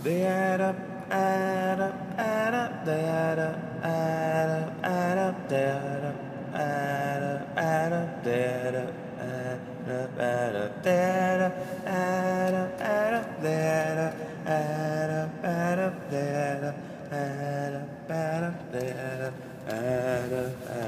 They add up, add up, add up, they add up, add up, add up, they add up, add up, add up, they add up, add up, add up, they add up, add up, add up, they add up, add up, add up, they add up, add up, add up, they add up, add up, add up.